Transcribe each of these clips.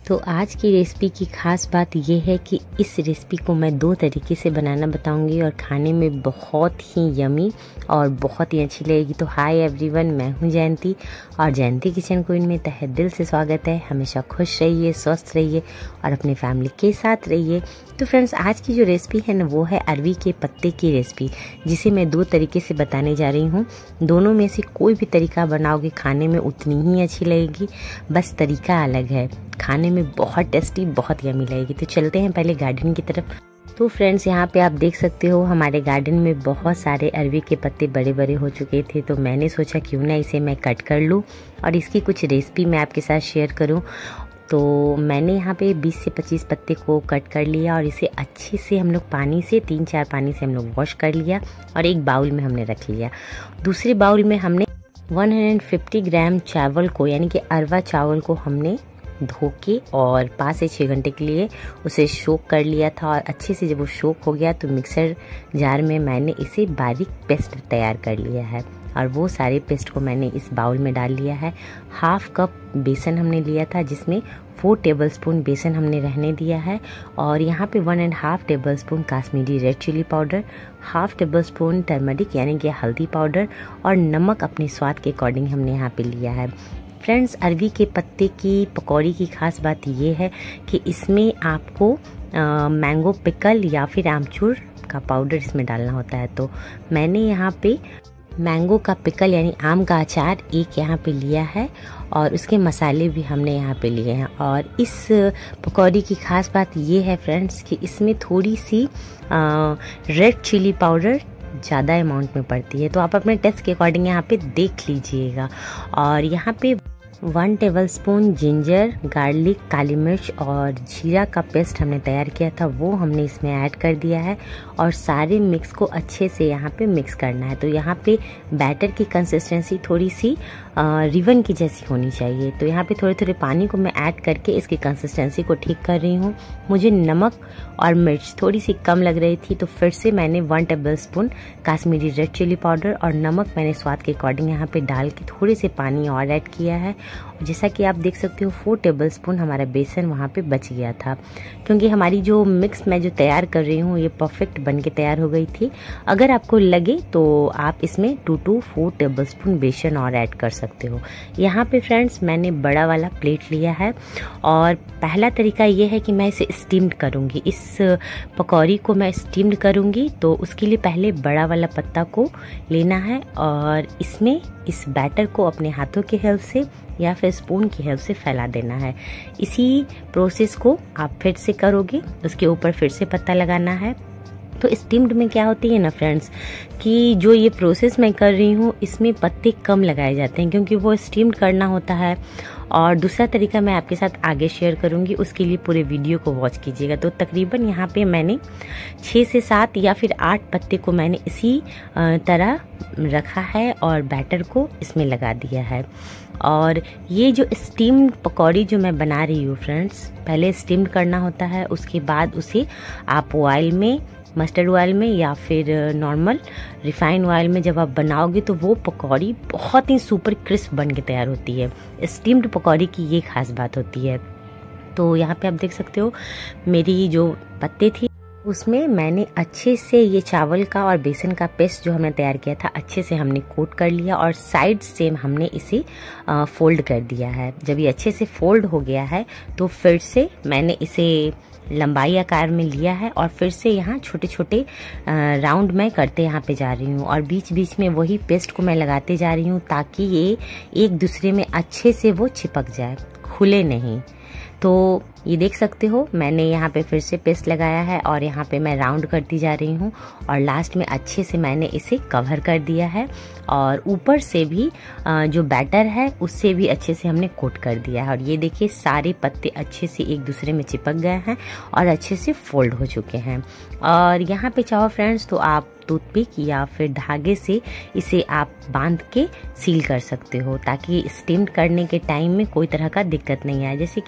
तो आज की रेसिपी की ख़ास बात यह है कि इस रेसिपी को मैं 2 तरीके से बनाना बताऊंगी और खाने में बहुत ही यमी और बहुत ही अच्छी लगेगी। तो हाय एवरीवन, मैं हूं जयंती और जयंती किचन क्वीन में तहे दिल से स्वागत है। हमेशा खुश रहिए, स्वस्थ रहिए और अपने फैमिली के साथ रहिए। तो फ्रेंड्स, आज की जो रेसिपी है ना वो है अरवी के पत्ते की रेसिपी, जिसे मैं 2 तरीके से बताने जा रही हूँ। दोनों में से कोई भी तरीका बनाओगे खाने में उतनी ही अच्छी लगेगी, बस तरीका अलग है। खाने में बहुत टेस्टी, बहुत यमी लगेगी। तो चलते हैं पहले गार्डन की तरफ। तो फ्रेंड्स, यहाँ पे आप देख सकते हो हमारे गार्डन में बहुत सारे अरवी के पत्ते बड़े बड़े हो चुके थे, तो मैंने सोचा क्यों ना इसे मैं कट कर लूँ और इसकी कुछ रेसिपी मैं आपके साथ शेयर करूँ। तो मैंने यहाँ पे 20 से 25 पत्ते को कट कर लिया और इसे अच्छे से हम लोग पानी से 3-4 पानी से हम लोग वॉश कर लिया और एक बाउल में हमने रख लिया। दूसरे बाउल में हमने 150 ग्राम चावल को, यानी कि अरवा चावल को हमने धो के और 5 से 6 घंटे के लिए उसे सोक कर लिया था। और अच्छे से जब वो सोक हो गया तो मिक्सर जार में मैंने इसे बारीक पेस्ट तैयार कर लिया है और वो सारे पेस्ट को मैंने इस बाउल में डाल लिया है। 1/2 कप बेसन हमने लिया था, जिसमें 4 टेबलस्पून बेसन हमने रहने दिया है और यहाँ पे 1.5 tablespoon Kashmiri red chili powder, 1/2 tablespoon turmeric यानी कि हल्दी पाउडर और नमक अपने स्वाद के अकॉर्डिंग हमने यहाँ पे लिया है। फ्रेंड्स, अरवी के पत्ते की पकौड़ी की खास बात ये है कि इसमें आपको मैंगो पिकल या फिर आमचूर का पाउडर इसमें डालना होता है। तो मैंने यहाँ पे मैंगो का पिकल यानी आम का अचार एक यहाँ पे लिया है और उसके मसाले भी हमने यहाँ पे लिए हैं। और इस पकौड़ी की खास बात ये है फ्रेंड्स कि इसमें थोड़ी सी रेड चिली पाउडर ज़्यादा अमाउंट में पड़ती है, तो आप अपने टेस्ट के अकॉर्डिंग यहाँ पे देख लीजिएगा। और यहाँ पे 1 टेबलस्पून जिंजर, गार्लिक, काली मिर्च और जीरा का पेस्ट हमने तैयार किया था, वो हमने इसमें ऐड कर दिया है और सारे मिक्स को अच्छे से यहाँ पे मिक्स करना है। तो यहाँ पे बैटर की कंसिस्टेंसी थोड़ी सी रिबन की जैसी होनी चाहिए। तो यहाँ पे थोड़े थोड़े पानी को मैं ऐड करके इसकी कंसिस्टेंसी को ठीक कर रही हूँ। मुझे नमक और मिर्च थोड़ी सी कम लग रही थी, तो फिर से मैंने 1 tablespoon Kashmiri red chili powder और नमक मैंने स्वाद के अकॉर्डिंग यहाँ पे डाल के थोड़े से पानी और ऐड किया है। जैसा कि आप देख सकते हो 4 टेबलस्पून हमारा बेसन वहाँ पे बच गया था, क्योंकि हमारी जो मिक्स मैं जो तैयार कर रही हूँ ये परफेक्ट बन के तैयार हो गई थी। अगर आपको लगे तो आप इसमें 2 to 4 टेबलस्पून बेसन और ऐड कर सकते हो। यहाँ पे फ्रेंड्स, मैंने बड़ा वाला प्लेट लिया है और पहला तरीका ये है कि मैं इसे स्टीम्ड करूँगी। इस पकौड़ी को मैं स्टीम्ड करूँगी, तो उसके लिए पहले बड़ा वाला पत्ता को लेना है और इसमें इस बैटर को अपने हाथों की हेल्प से या फिर स्पून की हेल्प से फैला देना है। इसी प्रोसेस को आप फिर से करोगे, उसके ऊपर फिर से पत्ता लगाना है। तो स्टीम्ड में क्या होती है ना फ्रेंड्स, कि जो ये प्रोसेस मैं कर रही हूँ इसमें पत्ते कम लगाए जाते हैं, क्योंकि वो स्टीम्ड करना होता है। और दूसरा तरीका मैं आपके साथ आगे शेयर करूँगी, उसके लिए पूरे वीडियो को वॉच कीजिएगा। तो तकरीबन यहाँ पे मैंने 6 से 7 या फिर 8 पत्ते को मैंने इसी तरह रखा है और बैटर को इसमें लगा दिया है। और ये जो स्टीम्ड पकौड़ी जो मैं बना रही हूँ फ्रेंड्स, पहले स्टीम्ड करना होता है, उसके बाद उसे आप ऑयल में, मस्टर्ड ऑयल में या फिर नॉर्मल रिफाइंड ऑयल में जब आप बनाओगे तो वो पकौड़ी बहुत ही सुपर क्रिस्प बन के तैयार होती है। स्टीम्ड पकौड़ी की ये खास बात होती है। तो यहाँ पे आप देख सकते हो मेरी जो पत्ते थी उसमें मैंने अच्छे से ये चावल का और बेसन का पेस्ट जो हमने तैयार किया था अच्छे से हमने कोट कर लिया और साइड से हमने इसे फोल्ड कर दिया है। जब ये अच्छे से फोल्ड हो गया है तो फिर से मैंने इसे लंबाई आकार में लिया है और फिर से यहाँ छोटे छोटे राउंड मैं करते यहाँ पे जा रही हूँ और बीच बीच में वही पेस्ट को मैं लगाते जा रही हूँ, ताकि ये एक दूसरे में अच्छे से वो चिपक जाए, खुले नहीं। तो ये देख सकते हो मैंने यहाँ पे फिर से पेस्ट लगाया है और यहाँ पे मैं राउंड करती जा रही हूँ और लास्ट में अच्छे से मैंने इसे कवर कर दिया है और ऊपर से भी जो बैटर है उससे भी अच्छे से हमने कोट कर दिया है। और ये देखिए सारे पत्ते अच्छे से एक दूसरे में चिपक गए हैं और अच्छे से फोल्ड हो चुके हैं। और यहाँ पे चाहो फ्रेंड्स तो आप टूथपिक या फिर धागे से इसे आप बांध के सील कर सकते हो, ताकि स्टीम करने के टाइम में कोई तरह का दिक्कत नहीं आए। जैसे कि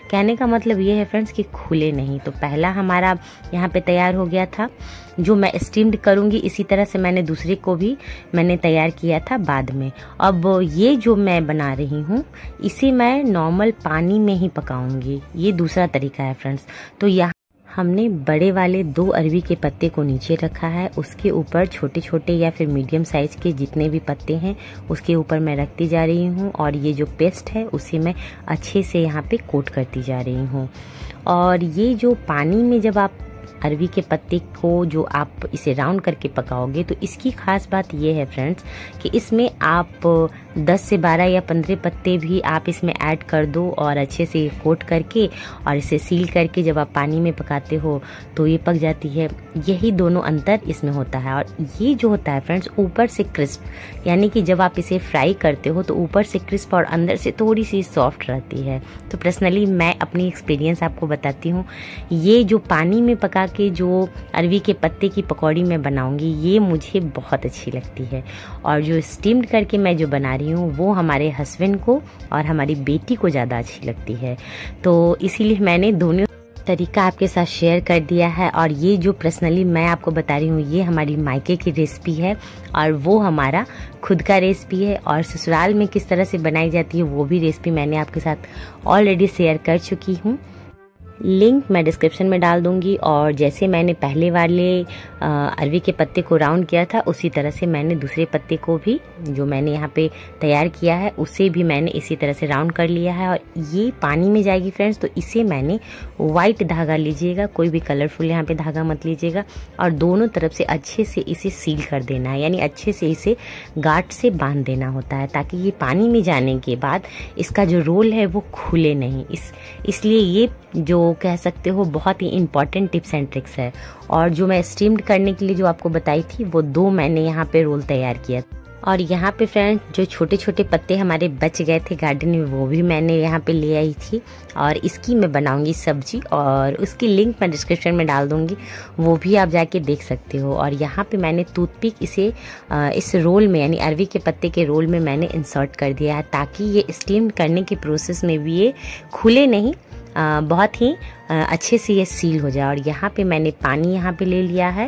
कहने का मतलब ये है फ्रेंड्स कि खुले नहीं। तो पहला हमारा यहाँ पे तैयार हो गया था, जो मैं स्टीम्ड करूँगी। इसी तरह से मैंने दूसरे को भी मैंने तैयार किया था बाद में। अब ये जो मैं बना रही हूँ इसे मैं नॉर्मल पानी में ही पकाऊंगी। ये दूसरा तरीका है फ्रेंड्स। तो यहाँ हमने बड़े वाले 2 अरवी के पत्ते को नीचे रखा है, उसके ऊपर छोटे छोटे या फिर मीडियम साइज के जितने भी पत्ते हैं उसके ऊपर मैं रखती जा रही हूँ, और ये जो पेस्ट है उसे मैं अच्छे से यहाँ पे कोट करती जा रही हूँ। और ये जो पानी में जब आप अरवी के पत्ते को जो आप इसे राउंड करके पकाओगे तो इसकी खास बात ये है फ्रेंड्स कि इसमें आप 10 से 12 या 15 पत्ते भी आप इसमें ऐड कर दो और अच्छे से कोट करके और इसे सील करके जब आप पानी में पकाते हो तो ये पक जाती है। यही दोनों अंतर इसमें होता है। और ये जो होता है फ्रेंड्स ऊपर से क्रिस्प, यानी कि जब आप इसे फ्राई करते हो तो ऊपर से क्रिस्प और अंदर से थोड़ी सी सॉफ्ट रहती है। तो पर्सनली मैं अपनी एक्सपीरियंस आपको बताती हूँ, ये जो पानी में पका के जो अरवी के पत्ते की पकौड़ी मैं बनाऊंगी ये मुझे बहुत अच्छी लगती है, और जो स्टीम्ड करके मैं जो बना रही हूँ वो हमारे हस्बैंड को और हमारी बेटी को ज़्यादा अच्छी लगती है। तो इसीलिए मैंने दोनों तरीका आपके साथ शेयर कर दिया है। और ये जो पर्सनली मैं आपको बता रही हूँ ये हमारी मायके की रेसिपी है और वो हमारा खुद का रेसिपी है, और ससुराल में किस तरह से बनाई जाती है वो भी रेसिपी मैंने आपके साथ ऑलरेडी शेयर कर चुकी हूँ। लिंक मैं डिस्क्रिप्शन में डाल दूंगी। और जैसे मैंने पहले वाले अरवी के पत्ते को राउंड किया था उसी तरह से मैंने दूसरे पत्ते को भी जो मैंने यहाँ पे तैयार किया है उसे भी मैंने इसी तरह से राउंड कर लिया है। और ये पानी में जाएगी फ्रेंड्स, तो इसे मैंने वाइट धागा लीजिएगा, कोई भी कलरफुल यहाँ पे धागा मत लीजिएगा, और दोनों तरफ से अच्छे से इसे सील कर देना है, यानी अच्छे से इसे गांठ से बांध देना होता है ताकि ये पानी में जाने के बाद इसका जो रोल है वो खुले नहीं। इसलिए ये जो कह सकते हो बहुत ही इम्पॉर्टेंट टिप्स एंड ट्रिक्स है। और जो मैं स्टीम्ड करने के लिए जो आपको बताई थी वो 2 मैंने यहाँ पे रोल तैयार किया। और यहाँ पे फ्रेंड जो छोटे छोटे पत्ते हमारे बच गए थे गार्डन में वो भी मैंने यहाँ पे ले आई थी, और इसकी मैं बनाऊंगी सब्जी, और उसकी लिंक मैं डिस्क्रिप्शन में डाल दूंगी, वो भी आप जाके देख सकते हो। और यहाँ पे मैंने टूथपिक इसे इस रोल में यानी अरवी के पत्ते के रोल में मैंने इंसर्ट कर दिया है ताकि ये स्टीम करने के प्रोसेस में भी ये खुले नहीं, बहुत ही अच्छे से ये सील हो जाए। और यहाँ पे मैंने पानी यहाँ पे ले लिया है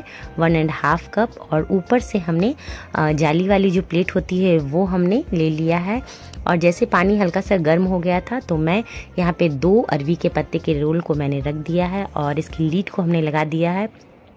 1.5 कप, और ऊपर से हमने जाली वाली जो प्लेट होती है वो हमने ले लिया है। और जैसे पानी हल्का सा गर्म हो गया था तो मैं यहाँ पे 2 अरवी के पत्ते के रोल को मैंने रख दिया है और इसकी लीड को हमने लगा दिया है।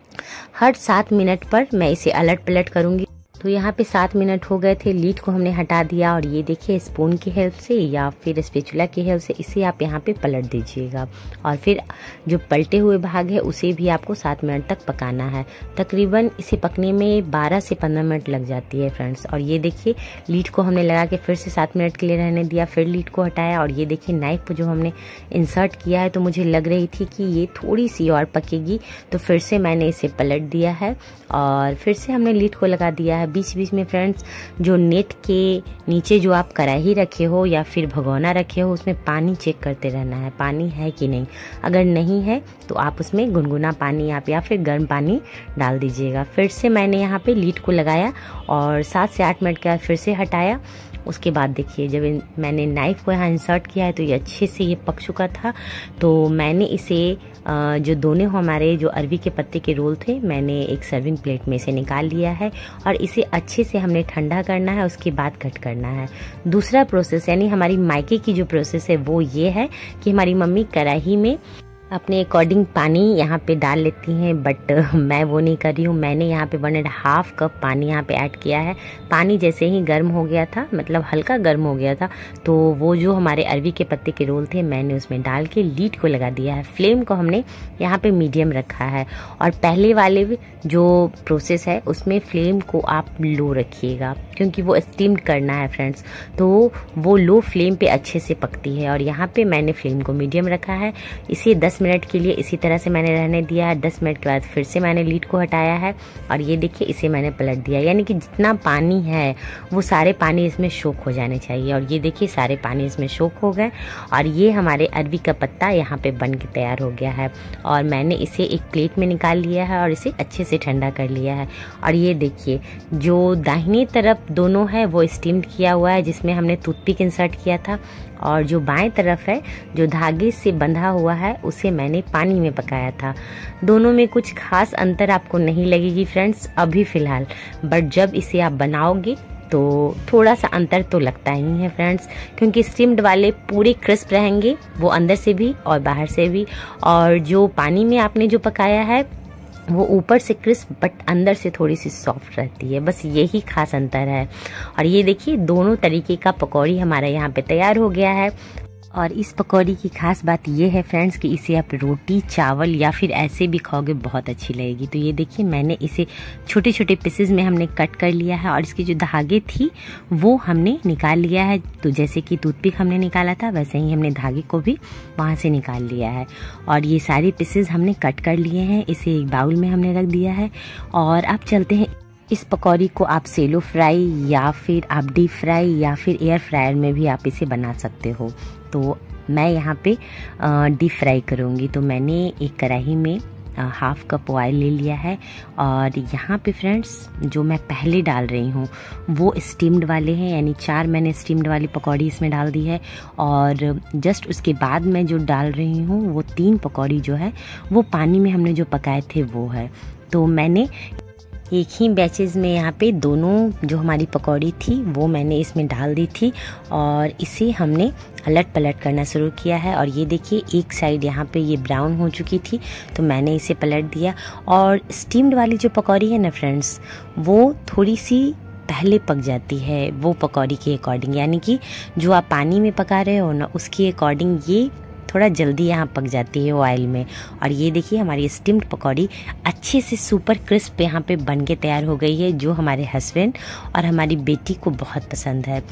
हर 7 मिनट पर मैं इसे अलट पलट करूँगी। तो यहाँ पे 7 मिनट हो गए थे, लीड को हमने हटा दिया, और ये देखिए स्पून की हेल्प से या फिर स्पैचुला की हेल्प से इसे आप यहाँ पे पलट दीजिएगा। और फिर जो पलटे हुए भाग है उसे भी आपको 7 मिनट तक पकाना है। तकरीबन इसे पकने में 12 से 15 मिनट लग जाती है फ्रेंड्स। और ये देखिए लीड को हमने लगा के फिर से 7 मिनट के लिए रहने दिया, फिर लीड को हटाया, और ये देखिए नाइफ को जो हमने इंसर्ट किया है तो मुझे लग रही थी कि ये थोड़ी सी और पकेगी, तो फिर से मैंने इसे पलट दिया है और फिर से हमने लीड को लगा दिया है। बीच बीच में फ्रेंड्स जो नेट के नीचे जो आप कढ़ाई रखे हो या फिर भगोना रखे हो उसमें पानी चेक करते रहना है, पानी है कि नहीं। अगर नहीं है तो आप उसमें गुनगुना पानी आप या फिर गर्म पानी डाल दीजिएगा। फिर से मैंने यहाँ पे लीड को लगाया और 7 से 8 मिनट के बाद फिर से हटाया। उसके बाद देखिए जब मैंने नाइफ को यहाँ इंसर्ट किया है तो ये अच्छे से ये पक चुका था। तो मैंने इसे जो दोनों हमारे जो अरवी के पत्ते के रोल थे मैंने एक सर्विंग प्लेट में से निकाल लिया है और इसे अच्छे से हमने ठंडा करना है, उसके बाद कट करना है। दूसरा प्रोसेस यानी हमारी मायके की जो प्रोसेस है वो ये है कि हमारी मम्मी कढ़ाई में अपने अकॉर्डिंग पानी यहाँ पे डाल लेती हैं, बट मैं वो नहीं कर रही हूँ। मैंने यहाँ पे 1.5 कप पानी यहाँ पे ऐड किया है। पानी जैसे ही गर्म हो गया था, मतलब हल्का गर्म हो गया था, तो वो जो हमारे अरवी के पत्ते के रोल थे मैंने उसमें डाल के लीड को लगा दिया है। फ्लेम को हमने यहाँ पे मीडियम रखा है और पहले वाले जो प्रोसेस है उसमें फ्लेम को आप लो रखिएगा क्योंकि वो स्टीम्ड करना है फ्रेंड्स, तो वो लो फ्लेम पे अच्छे से पकती है। और यहाँ पे मैंने फ्लेम को मीडियम रखा है। इसे 10 10 मिनट के लिए इसी तरह से मैंने रहने दिया है। 10 मिनट के बाद फिर से मैंने लीड को हटाया है और ये देखिए इसे मैंने पलट दिया, यानी कि जितना पानी है वो सारे पानी इसमें सोख हो जाने चाहिए। और ये देखिए सारे पानी इसमें सोख हो गए और ये हमारे अरवी का पत्ता यहाँ पे बन के तैयार हो गया है। और मैंने इसे एक प्लेट में निकाल लिया है और इसे अच्छे से ठंडा कर लिया है। और ये देखिए जो दाहिनी तरफ दोनों है वो स्टीम्ड किया हुआ है, जिसमें हमने टूथपिक इंसर्ट किया था, और जो बाएं तरफ है जो धागे से बंधा हुआ है उसे मैंने पानी में पकाया था। दोनों में कुछ खास अंतर आपको नहीं लगेगी फ्रेंड्स अभी फ़िलहाल, बट जब इसे आप बनाओगे तो थोड़ा सा अंतर तो लगता ही है फ्रेंड्स, क्योंकि स्टीम्ड वाले पूरे क्रिस्प रहेंगे, वो अंदर से भी और बाहर से भी, और जो पानी में आपने जो पकाया है वो ऊपर से क्रिस्प बट अंदर से थोड़ी सी सॉफ्ट रहती है, बस यही खास अंतर है। और ये देखिए दोनों तरीके का पकौड़ी हमारा यहाँ पे तैयार हो गया है। और इस पकौड़ी की खास बात ये है फ्रेंड्स कि इसे आप रोटी, चावल या फिर ऐसे भी खाओगे बहुत अच्छी लगेगी। तो ये देखिए मैंने इसे छोटे छोटे पीसेस में हमने कट कर लिया है और इसकी जो धागे थी वो हमने निकाल लिया है। तो जैसे कि टूथपिक हमने निकाला था वैसे ही हमने धागे को भी वहाँ से निकाल लिया है। और ये सारे पीसेस हमने कट कर लिए हैं, इसे एक बाउल में हमने रख दिया है। और अब चलते हैं, इस पकौड़ी को आप सेलो फ्राई या फिर आप डीप फ्राई या फिर एयर फ्रायर में भी आप इसे बना सकते हो। तो मैं यहाँ पे डीप फ्राई करूँगी। तो मैंने एक कढ़ाई में हाफ कप ऑयल ले लिया है और यहाँ पे फ्रेंड्स जो मैं पहले डाल रही हूँ वो स्टीम्ड वाले हैं, यानी 4 मैंने स्टीम्ड वाली पकौड़ी इसमें डाल दी है। और जस्ट उसके बाद मैं जो डाल रही हूँ वो 3 पकौड़ी जो है वो पानी में हमने जो पकाए थे वो है। तो मैंने एक ही बैचेस में यहाँ पे दोनों जो हमारी पकौड़ी थी वो मैंने इसमें डाल दी थी और इसे हमने अलट पलट करना शुरू किया है। और ये देखिए एक साइड यहाँ पे ये ब्राउन हो चुकी थी तो मैंने इसे पलट दिया। और स्टीम्ड वाली जो पकौड़ी है ना फ्रेंड्स वो थोड़ी सी पहले पक जाती है वो पकौड़ी के अकॉर्डिंग, यानी कि जो आप पानी में पका रहे हो ना उसके अकॉर्डिंग ये थोड़ा जल्दी यहाँ पक जाती है ऑयल में। और ये देखिए हमारी स्टीम्ड पकौड़ी अच्छे से सुपर क्रिस्प यहाँ पे बन के तैयार हो गई है, जो हमारे हस्बैंड और हमारी बेटी को बहुत पसंद है।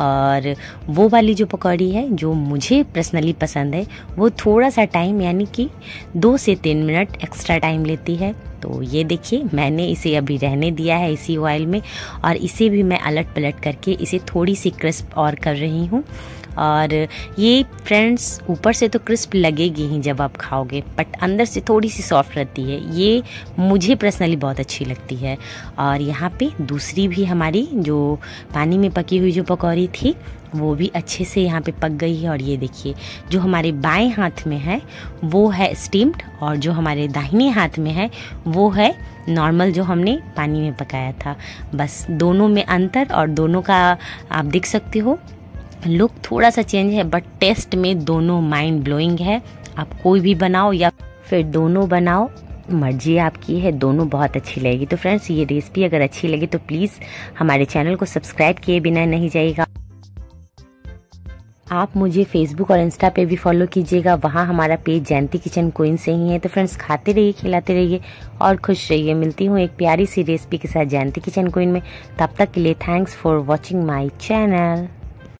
और वो वाली जो पकौड़ी है जो मुझे पर्सनली पसंद है वो थोड़ा सा टाइम यानी कि 2 से 3 मिनट एक्स्ट्रा टाइम लेती है। तो ये देखिए मैंने इसे अभी रहने दिया है इसी ऑयल में और इसे भी मैं अलट पलट करके इसे थोड़ी सी क्रिस्प और कर रही हूँ। और ये फ्रेंड्स ऊपर से तो क्रिस्प लगेगी ही जब आप खाओगे, बट अंदर से थोड़ी सी सॉफ्ट रहती है, ये मुझे पर्सनली बहुत अच्छी लगती है। और यहाँ पे दूसरी भी हमारी जो पानी में पकी हुई जो पकौड़ी थी वो भी अच्छे से यहाँ पे पक गई है। और ये देखिए जो हमारे बाएं हाथ में है वो है स्टीम्ड और जो हमारे दाहिने हाथ में है वो है नॉर्मल जो हमने पानी में पकाया था। बस दोनों में अंतर और दोनों का आप देख सकते हो लुक थोड़ा सा चेंज है, बट टेस्ट में दोनों माइंड ब्लोइंग है। आप कोई भी बनाओ या फिर दोनों बनाओ, मर्जी आपकी है, दोनों बहुत अच्छी लगेगी। तो फ्रेंड्स ये रेसिपी अगर अच्छी लगी तो प्लीज़ हमारे चैनल को सब्सक्राइब किए बिना नहीं जाइएगा। आप मुझे फेसबुक और इंस्टा पे भी फॉलो कीजिएगा, वहाँ हमारा पेज जयंती किचन क्वीन से ही है। तो फ्रेंड्स खाते रहिए, खिलाते रहिए और खुश रहिए। मिलती हूँ एक प्यारी सी रेसिपी के साथ जयंती किचन क्वीन में। तब तक के लिए thanks for watching my channel.